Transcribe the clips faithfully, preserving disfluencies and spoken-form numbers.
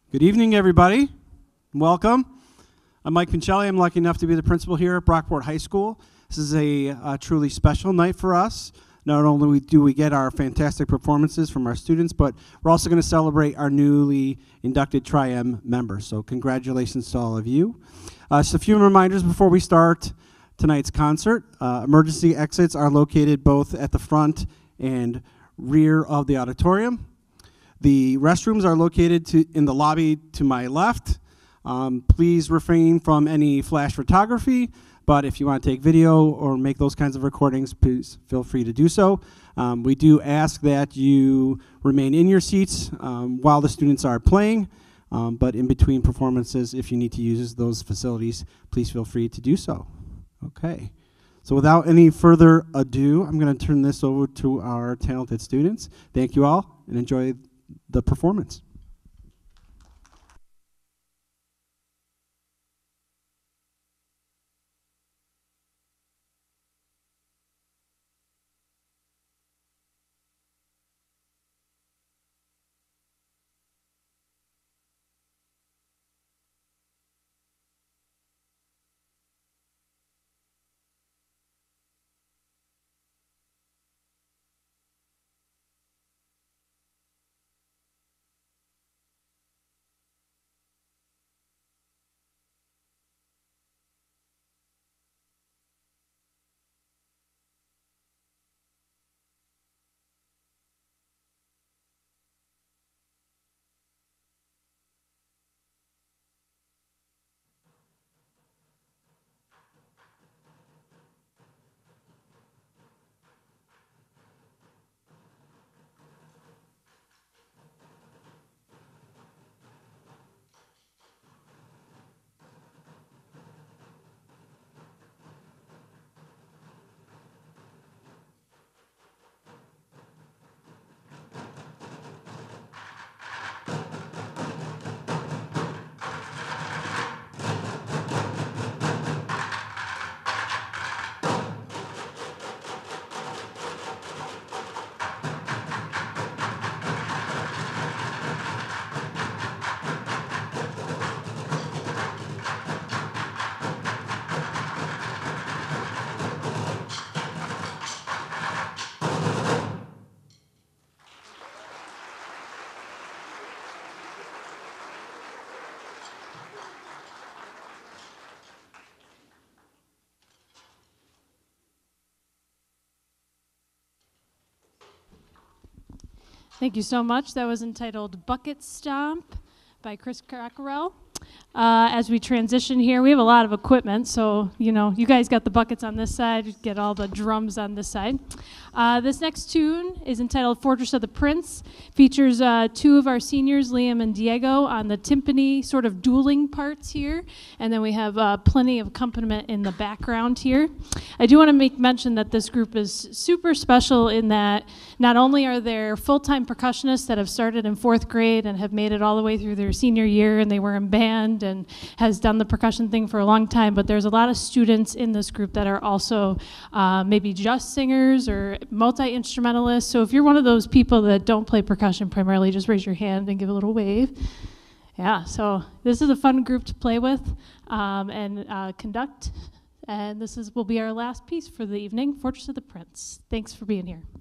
Good evening, everybody. Welcome. I'm Mike Pincelli. I'm lucky enough to be the principal here at Brockport High School. This is a uh, truly special night for us. Not only do we get our fantastic performances from our students, but we're also going to celebrate our newly inducted Tri-M members. So congratulations to all of you. Uh, just a few reminders before we start tonight's concert. Uh, emergency exits are located both at the front and rear of the auditorium. The restrooms are located to, in the lobby to my left. Um, please refrain from any flash photography, but if you want to take video or make those kinds of recordings, please feel free to do so. Um, we do ask that you remain in your seats um, while the students are playing, um, but in between performances, if you need to use those facilities, please feel free to do so. Okay. So without any further ado, I'm going to turn this over to our talented students. Thank you all, and enjoy the performance. Thank you so much. That was entitled Bucket Stomp by Chris Cockerell. Uh, as we transition here, we have a lot of equipment, so you know, you guys got the buckets on this side, you get all the drums on this side. Uh, this next tune is entitled Fortress of the Prince. Features uh, two of our seniors, Liam and Diego, on the timpani sort of dueling parts here, and then we have uh, plenty of accompaniment in the background here. I do want to make mention that this group is super special in that not only are there full-time percussionists that have started in fourth grade and have made it all the way through their senior year, and they were in band and has done the percussion thing for a long time, but there's a lot of students in this group that are also uh, maybe just singers or multi-instrumentalists. So if you're one of those people that don't play percussion primarily, just raise your hand and give a little wave. Yeah, so this is a fun group to play with um, and uh, conduct, and this is will be our last piece for the evening, Fortress of the Prince. Thanks for being here.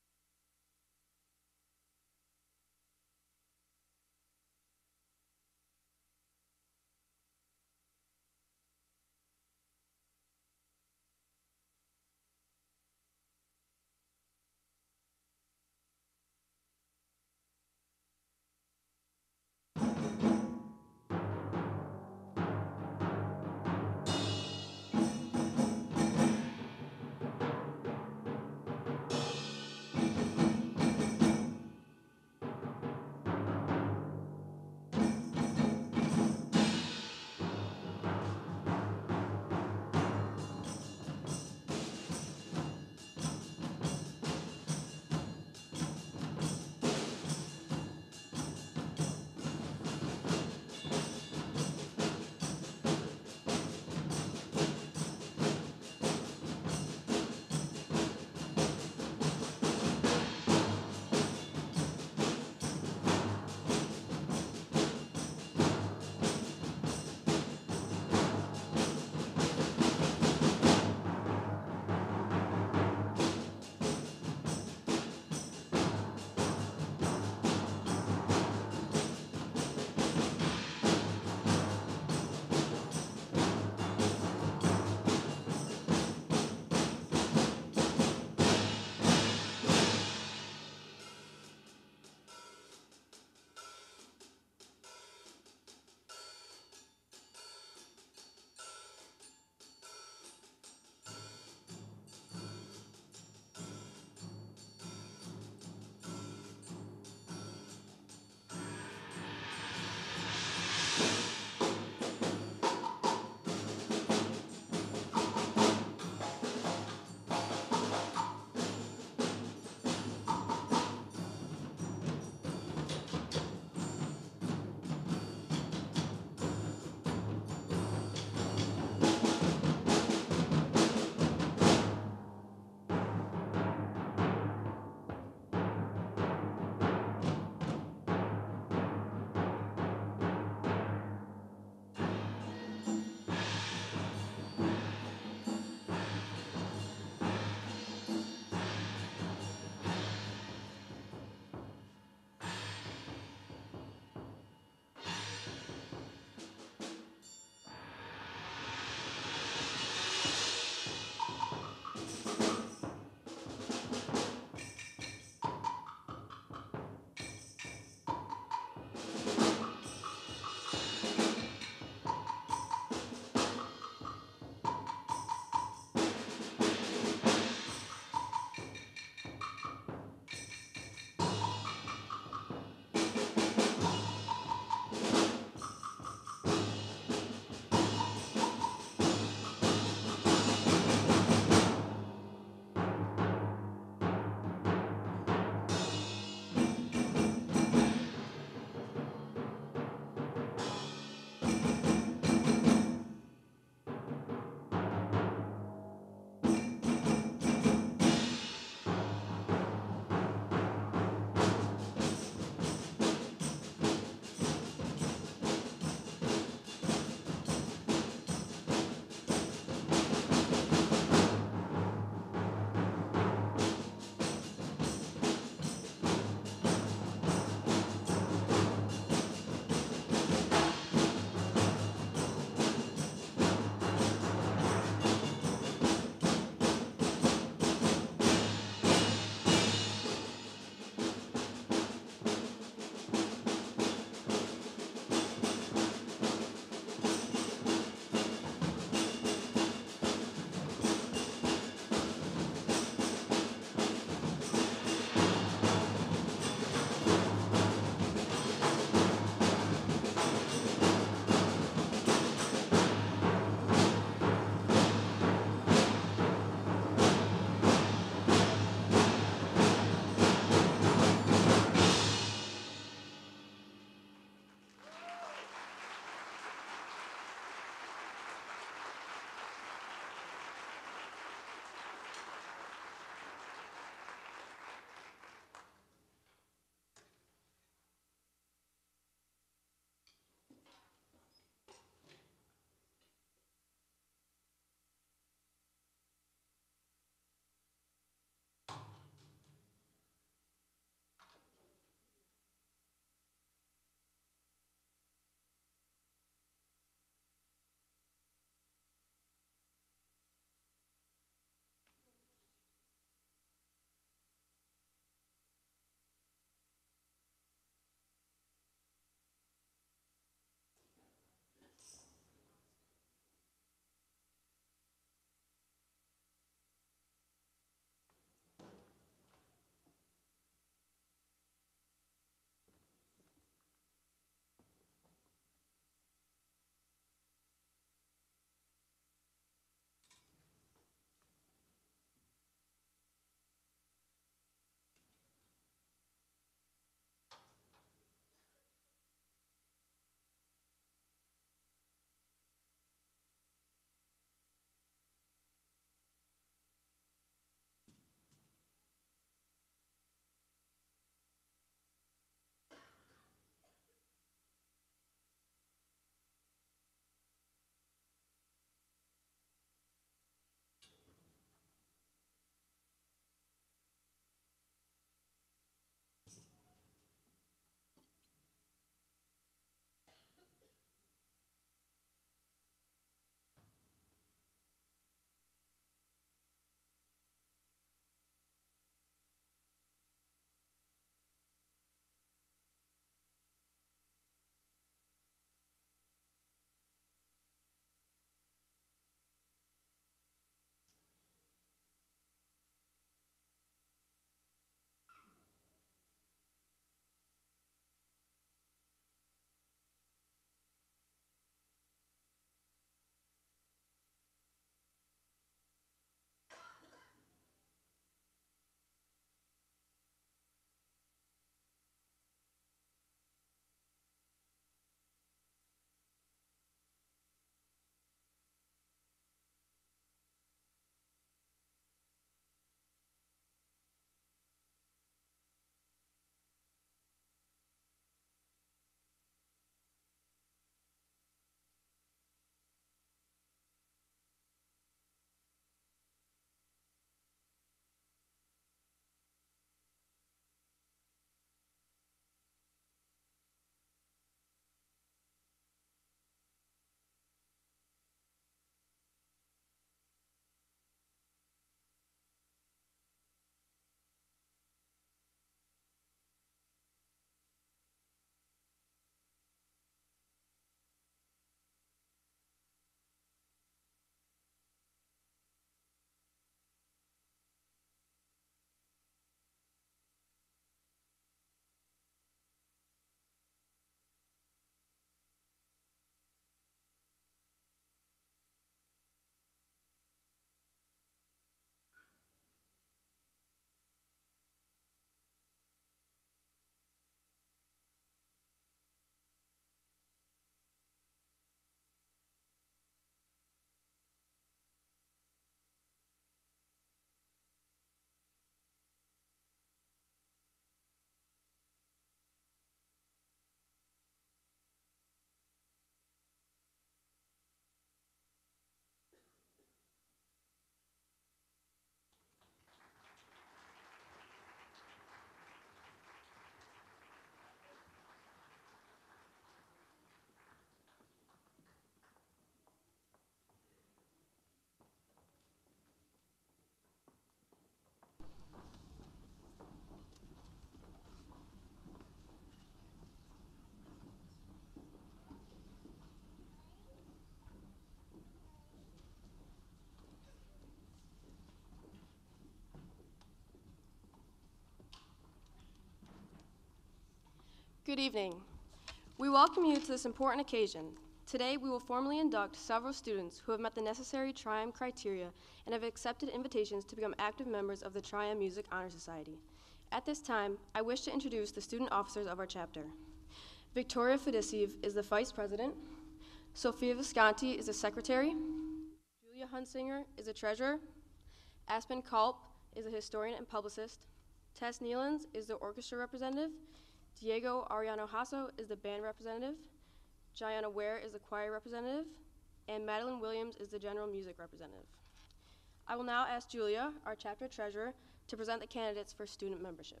Good evening. We welcome you to this important occasion. Today, we will formally induct several students who have met the necessary Tri-M criteria and have accepted invitations to become active members of the Tri-M Music Honor Society. At this time, I wish to introduce the student officers of our chapter. Victoria Fedisiv is the vice president. Sophia Visconti is the secretary. Julia Hunsinger is the treasurer. Aspen Culp is a historian and publicist. Tess Nealons is the orchestra representative. Diego Ariano Hasso is the band representative. Gianna Ware is the choir representative. And Madeline Williams is the general music representative. I will now ask Julia, our chapter treasurer, to present the candidates for student membership.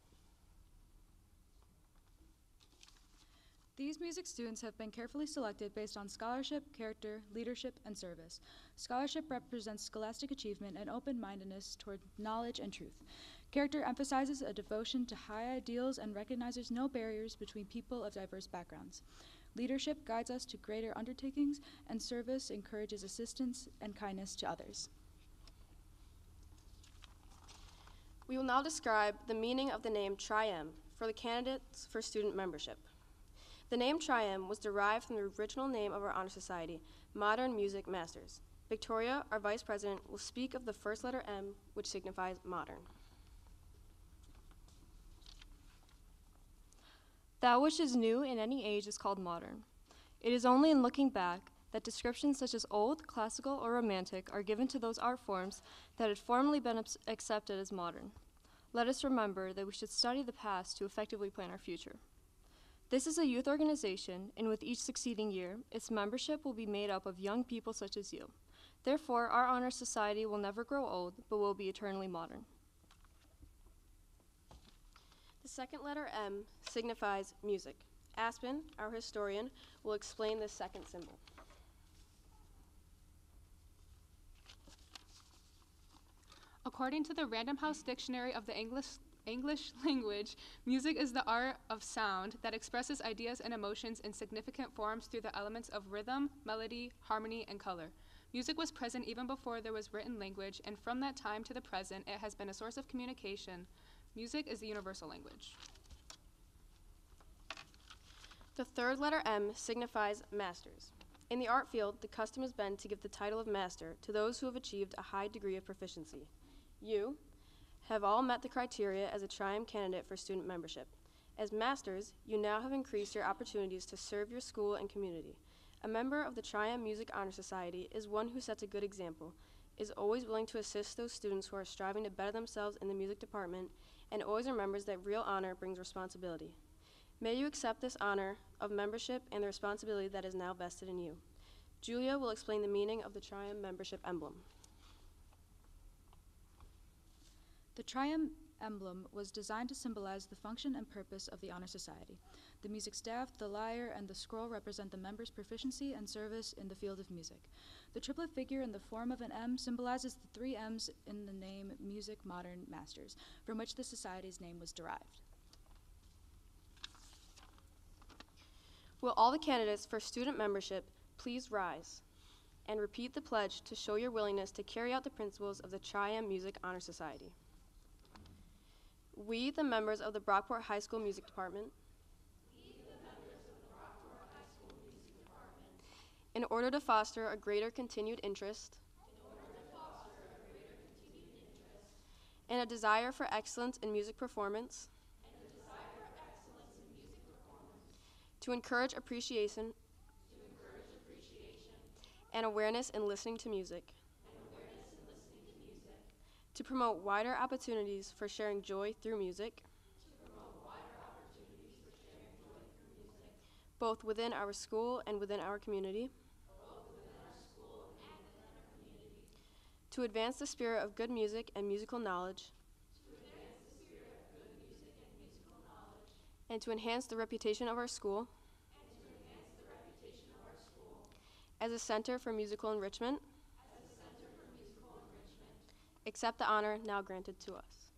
These music students have been carefully selected based on scholarship, character, leadership, and service. Scholarship represents scholastic achievement and open-mindedness toward knowledge and truth. Character emphasizes a devotion to high ideals and recognizes no barriers between people of diverse backgrounds. Leadership guides us to greater undertakings, and service encourages assistance and kindness to others. We will now describe the meaning of the name Tri-M for the candidates for student membership. The name Tri-M was derived from the original name of our honor society, Modern Music Masters. Victoria, our vice president, will speak of the first letter M, which signifies modern. That which is new in any age is called modern. It is only in looking back that descriptions such as old, classical, or romantic are given to those art forms that had formerly been accepted as modern. Let us remember that we should study the past to effectively plan our future. This is a youth organization, and with each succeeding year, its membership will be made up of young people such as you. Therefore, our honor society will never grow old, but will be eternally modern. The second letter M signifies music. Aspen, our historian, will explain this second symbol. According to the Random House Dictionary of the English English language, music is the art of sound that expresses ideas and emotions in significant forms through the elements of rhythm, melody, harmony, and color. Music was present even before there was written language, and from that time to the present, it has been a source of communication. Music is the universal language. The third letter M signifies masters. In the art field, the custom has been to give the title of master to those who have achieved a high degree of proficiency. You have all met the criteria as a Tri-M candidate for student membership. As masters, you now have increased your opportunities to serve your school and community. A member of the Tri-M Music Honor Society is one who sets a good example, is always willing to assist those students who are striving to better themselves in the music department, and always remembers that real honor brings responsibility. May you accept this honor of membership and the responsibility that is now vested in you. Julia will explain the meaning of the Tri-M membership emblem. The Tri-M emblem was designed to symbolize the function and purpose of the Honor Society. The music staff, the lyre, and the scroll represent the members' proficiency and service in the field of music. The triplet figure in the form of an M symbolizes the three M's in the name Music Modern Masters, from which the society's name was derived. Will all the candidates for student membership please rise and repeat the pledge to show your willingness to carry out the principles of the Tri-M Music Honor Society. We, the members of the Brockport High School Music Department, in order to foster a greater continued interest, and a desire for excellence in music performance, to encourage appreciation, and awareness in listening to music, to promote wider opportunities for sharing joy through music, both within our school and within our community, to advance the spirit of good music and musical knowledge, and to enhance the reputation of our school as a center for musical enrichment, accept the honor now granted to us.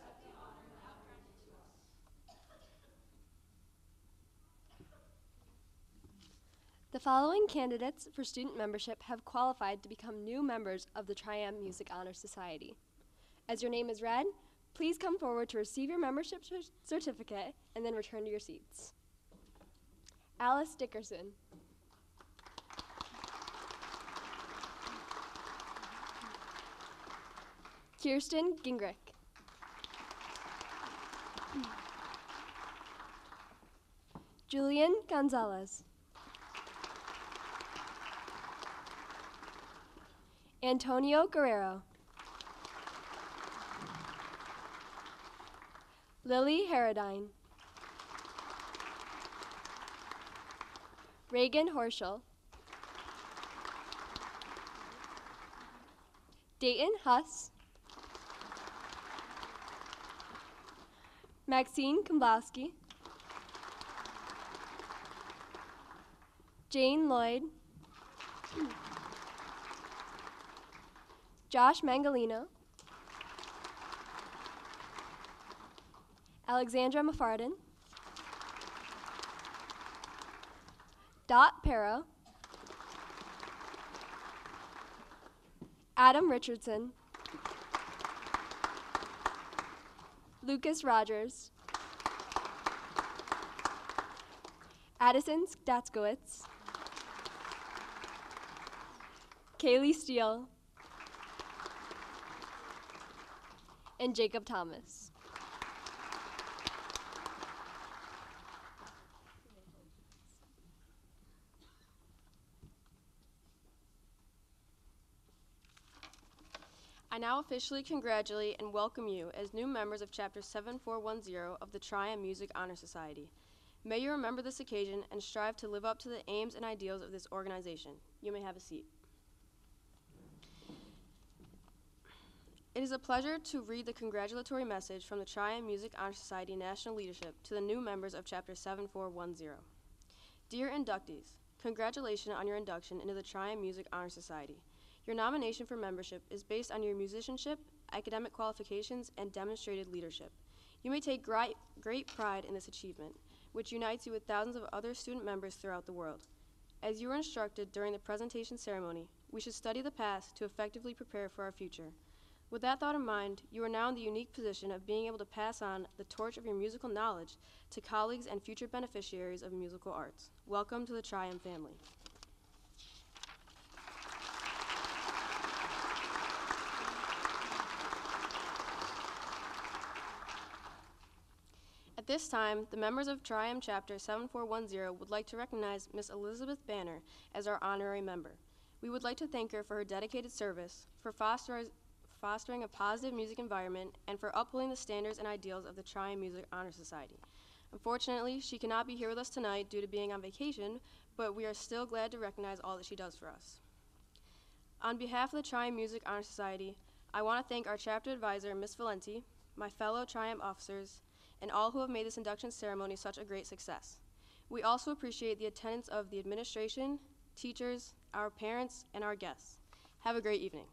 The following candidates for student membership have qualified to become new members of the Tri-M Music Honor Society. As your name is read, Please come forward to receive your membership cer- certificate and then return to your seats. Alice Dickerson. Kirsten Gingrich. Julian Gonzalez. Antonio Guerrero. Lily Harradine. Reagan Horschel. Dayton Huss. Maxine Komblowski. Jane Lloyd. Josh Mangalino. Alexandra Mafardin. Dot Pero. Adam Richardson. Lucas Rogers. Addison Statskowitz. Kaylee Steele. And Jacob Thomas. I now officially congratulate and welcome you as new members of Chapter seven four one zero of the Triumph Music Honor Society. May you remember this occasion and strive to live up to the aims and ideals of this organization. You may have a seat. It is a pleasure to read the congratulatory message from the Triumph Music Honor Society National Leadership to the new members of Chapter seven four one zero. Dear inductees, congratulations on your induction into the Triumph Music Honor Society. Your nomination for membership is based on your musicianship, academic qualifications, and demonstrated leadership. You may take great, great pride in this achievement, which unites you with thousands of other student members throughout the world. As you were instructed during the presentation ceremony, we should study the past to effectively prepare for our future. With that thought in mind, you are now in the unique position of being able to pass on the torch of your musical knowledge to colleagues and future beneficiaries of musical arts. Welcome to the Triumph family. At this time, the members of Triumph Chapter seven four one zero would like to recognize Miss Elizabeth Banner as our honorary member. We would like to thank her for her dedicated service, for foster fostering a positive music environment, and for upholding the standards and ideals of the Triumph Music Honor Society. Unfortunately, she cannot be here with us tonight due to being on vacation, but we are still glad to recognize all that she does for us. On behalf of the Triumph Music Honor Society, I want to thank our chapter advisor, Miss Valenti, my fellow Triumph officers, and all who have made this induction ceremony such a great success. We also appreciate the attendance of the administration, teachers, our parents, and our guests. Have a great evening.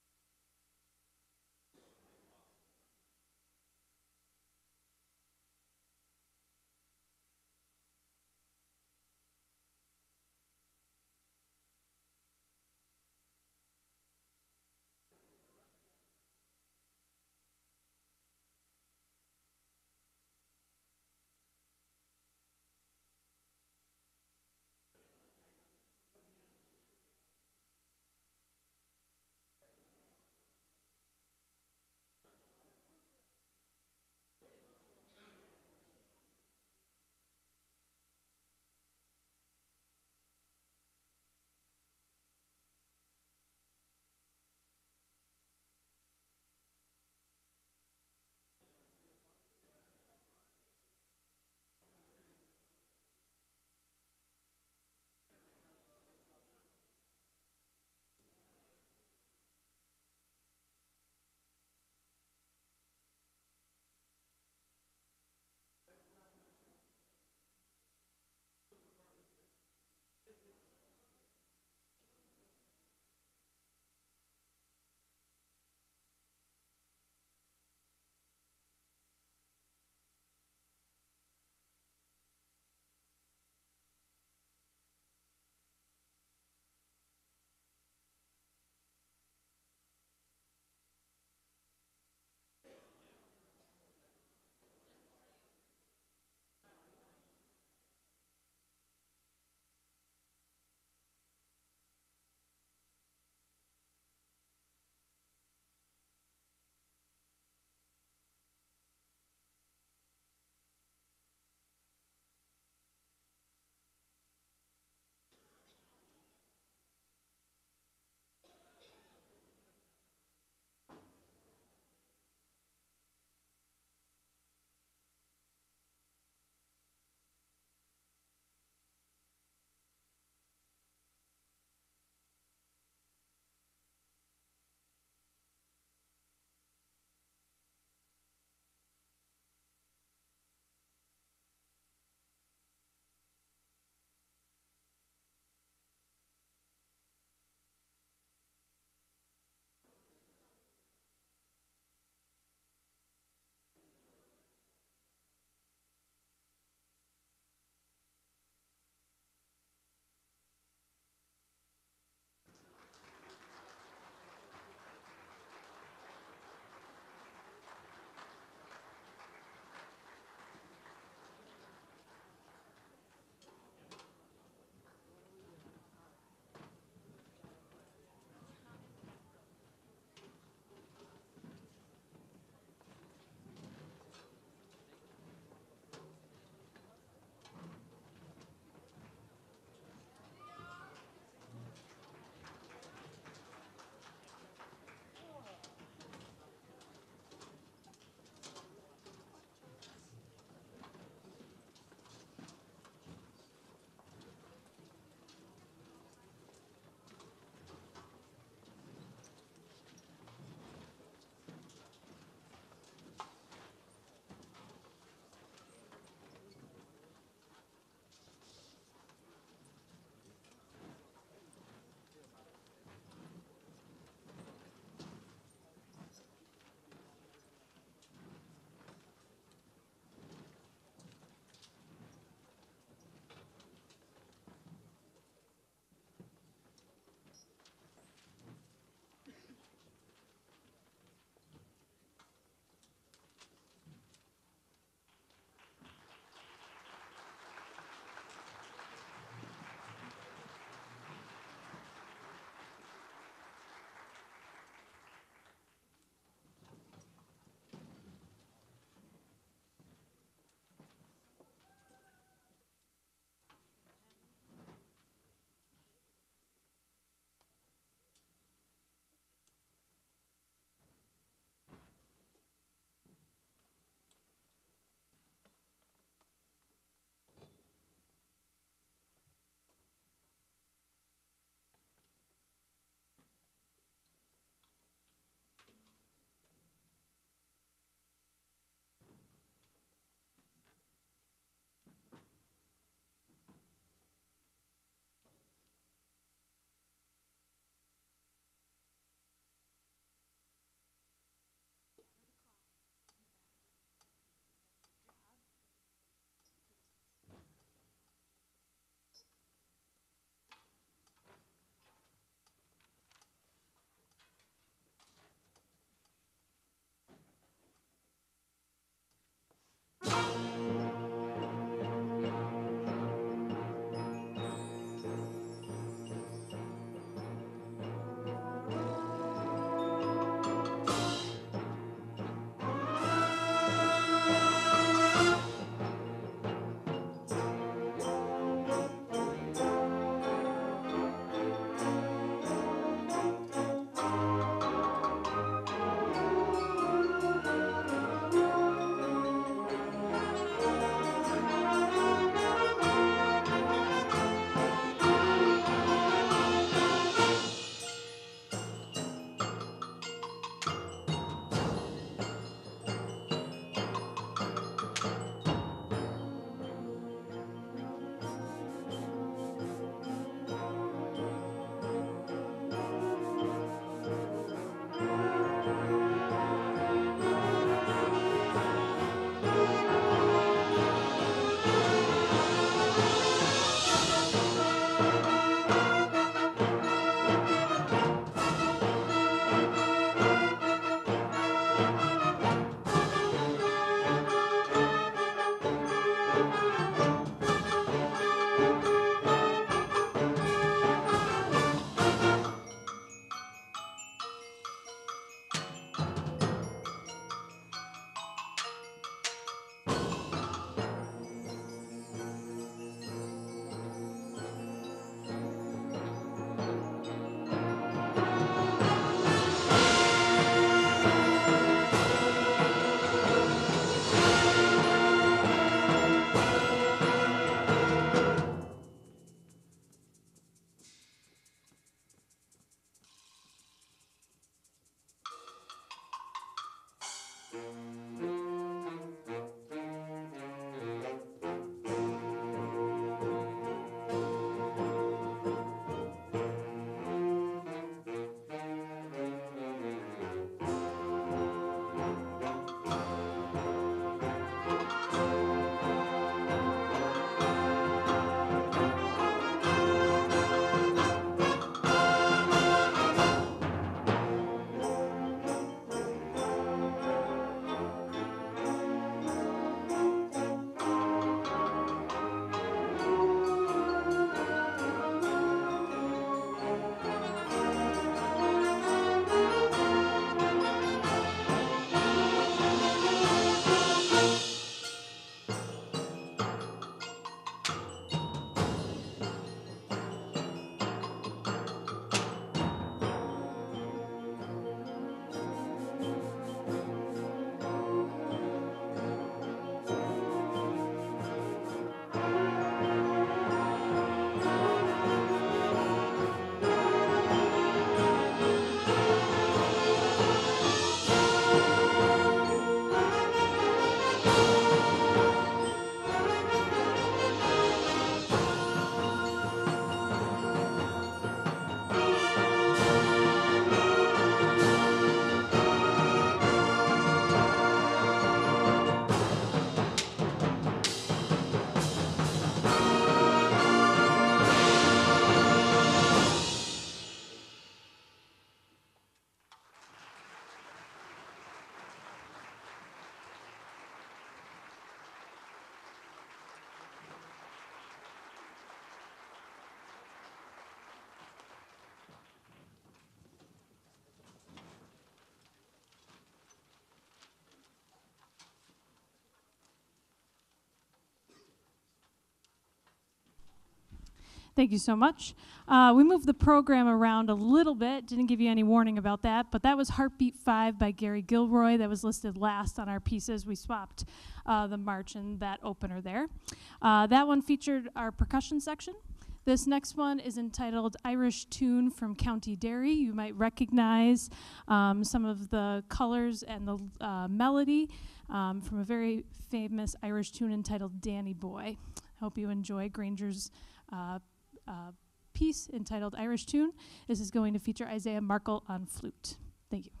Thank you so much. Uh, we moved the program around a little bit. Didn't give you any warning about that, but that was Heartbeat five by Gary Gilroy. That was listed last on our pieces. We swapped uh, the march and that opener there. Uh, that one featured our percussion section. This next one is entitled Irish Tune from County Derry. You might recognize um, some of the colors and the uh, melody um, from a very famous Irish tune entitled Danny Boy. Hope you enjoy Granger's uh, uh, piece entitled Irish Tune. This is going to feature Isaiah Markle on flute. Thank you.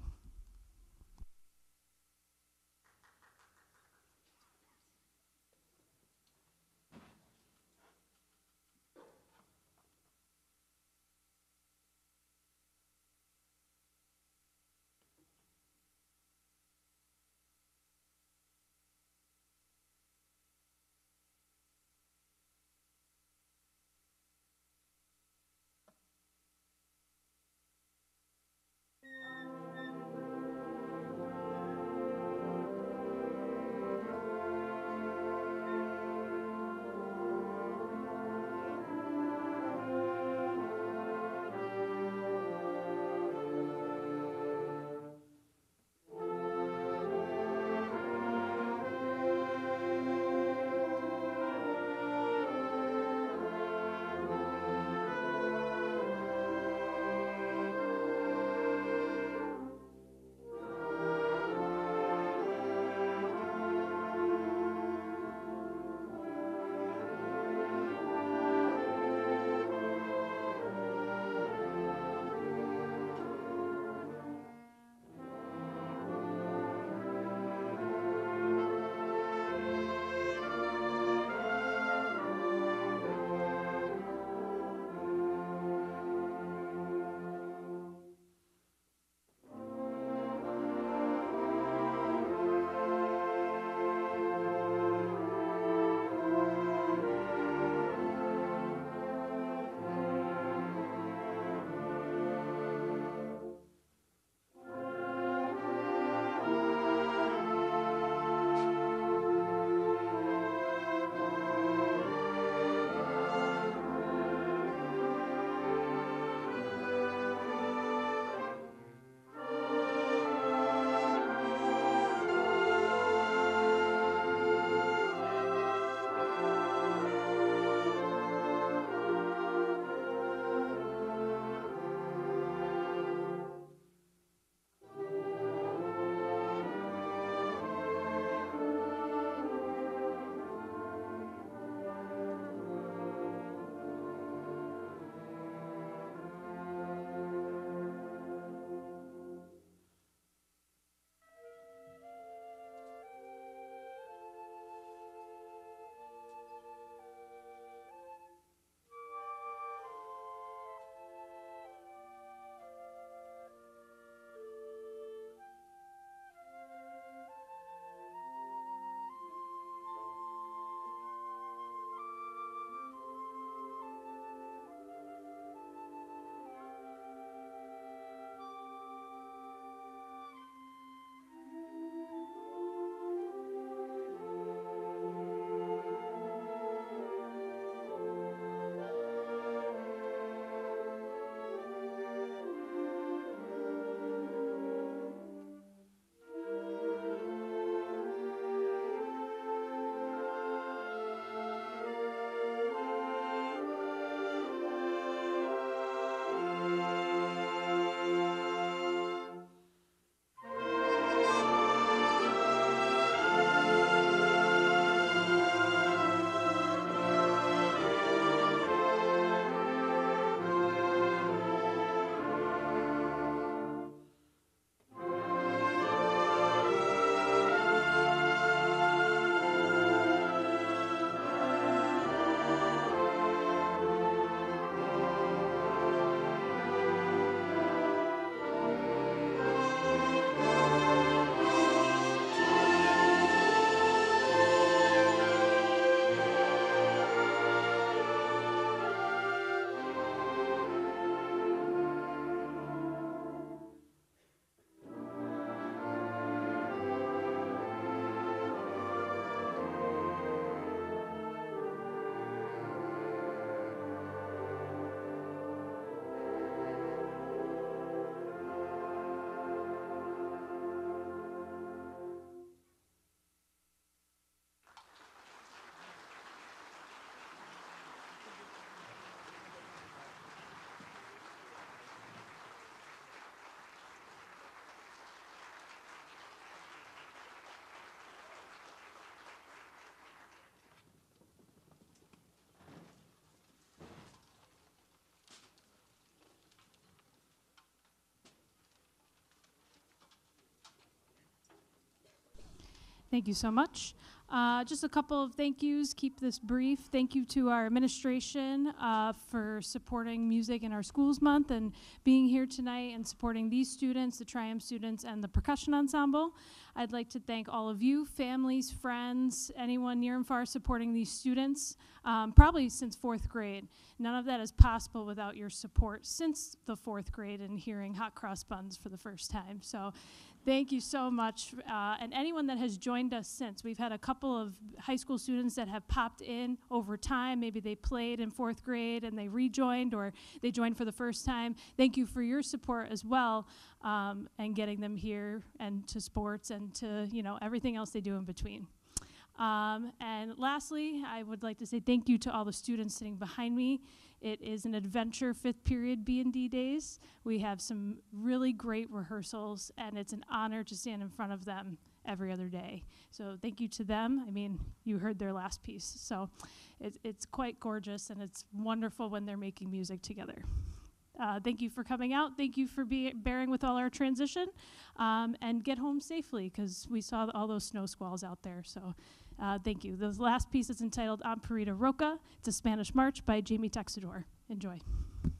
Thank you so much. Uh, just a couple of thank yous, keep this brief. Thank you to our administration uh, for supporting Music in Our Schools Month and being here tonight and supporting these students, the Triumph students, and the percussion ensemble. I'd like to thank all of you, families, friends, anyone near and far supporting these students, um, probably since fourth grade. None of that is possible without your support since the fourth grade and hearing Hot Cross Buns for the first time. So thank you so much. Uh, and anyone that has joined us since. We've had a couple of high school students that have popped in over time. Maybe they played in fourth grade and they rejoined, or they joined for the first time. Thank you for your support as well, um, and getting them here and to sports and to, you know, everything else they do in between. Um, and lastly, I would like to say thank you to all the students sitting behind me. It is an adventure fifth period B and D days. We have some really great rehearsals, and it's an honor to stand in front of them every other day. So thank you to them. I mean, you heard their last piece. So it, it's quite gorgeous, and it's wonderful when they're making music together. Uh, thank you for coming out. Thank you for be bearing with all our transition, um, and get home safely, because we saw all those snow squalls out there. So uh, thank you. The last piece is entitled Amparita Roca. It's a Spanish march by Jamie Texador. Enjoy.